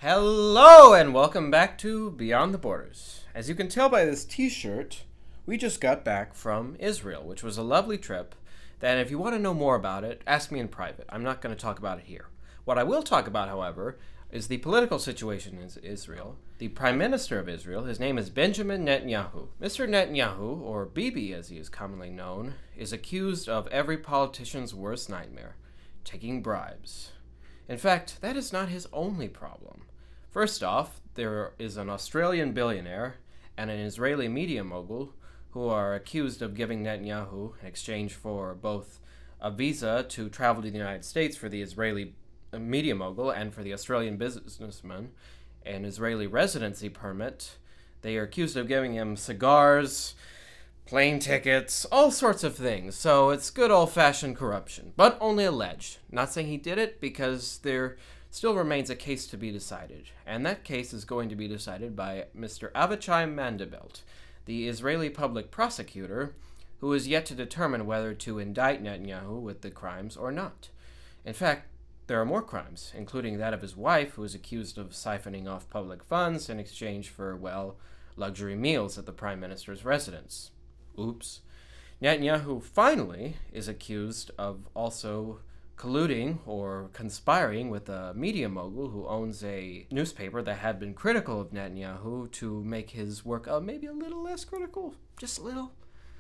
Hello and welcome back to Beyond the Borders. As you can tell by this t-shirt, we just got back from Israel, which was a lovely trip that if you want to know more about it, ask me in private. I'm not going to talk about it here. What I will talk about, however, is the political situation in Israel. The Prime Minister of Israel, his name is Benjamin Netanyahu. Mr. Netanyahu, or Bibi as he is commonly known, is accused of every politician's worst nightmare, taking bribes. In fact, that is not his only problem. First off, there is an Australian billionaire and an Israeli media mogul who are accused of giving Netanyahu, in exchange for both a visa to travel to the United States for the Israeli media mogul and for the Australian businessman, an Israeli residency permit. They are accused of giving him cigars, plane tickets, all sorts of things. So it's good old-fashioned corruption, but only alleged. Not saying he did it, because there still remains a case to be decided. And that case is going to be decided by Mr. Avichai Mandevelt, the Israeli public prosecutor, who is yet to determine whether to indict Netanyahu with the crimes or not. In fact, there are more crimes, including that of his wife, who is accused of siphoning off public funds in exchange for, well, luxury meals at the Prime Minister's residence. Oops. Netanyahu finally is accused of also colluding or conspiring with a media mogul who owns a newspaper that had been critical of Netanyahu to make his work maybe a little less critical, just a little.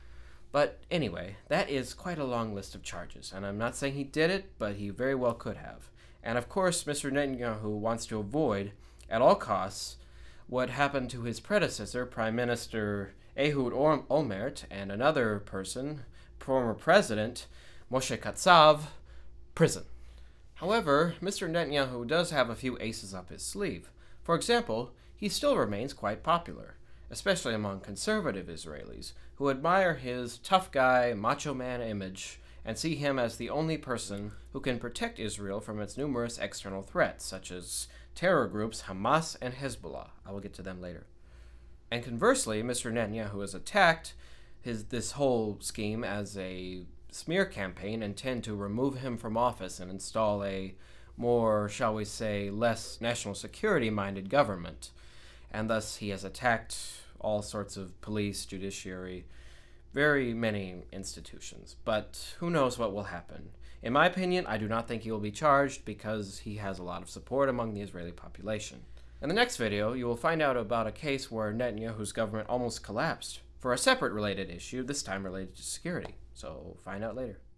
But anyway, that is quite a long list of charges, and I'm not saying he did it, but he very well could have. And of course, Mr. Netanyahu wants to avoid, at all costs, what happened to his predecessor, Prime Minister Ehud Olmert, and another person, former President Moshe Katsav, prison. However, Mr. Netanyahu does have a few aces up his sleeve. For example, he still remains quite popular, especially among conservative Israelis, who admire his tough guy, macho man image, and see him as the only person who can protect Israel from its numerous external threats, such as terror groups Hamas and Hezbollah. I will get to them later. And conversely, Mr. Netanyahu has attacked this whole scheme as a smear campaign intended to remove him from office and install a more, shall we say, less national security-minded government. And thus he has attacked all sorts of police, judiciary, very many institutions. But who knows what will happen. In my opinion, I do not think he will be charged because he has a lot of support among the Israeli population. In the next video, you will find out about a case where Netanyahu's government almost collapsed for a separate related issue, this time related to security. So find out later.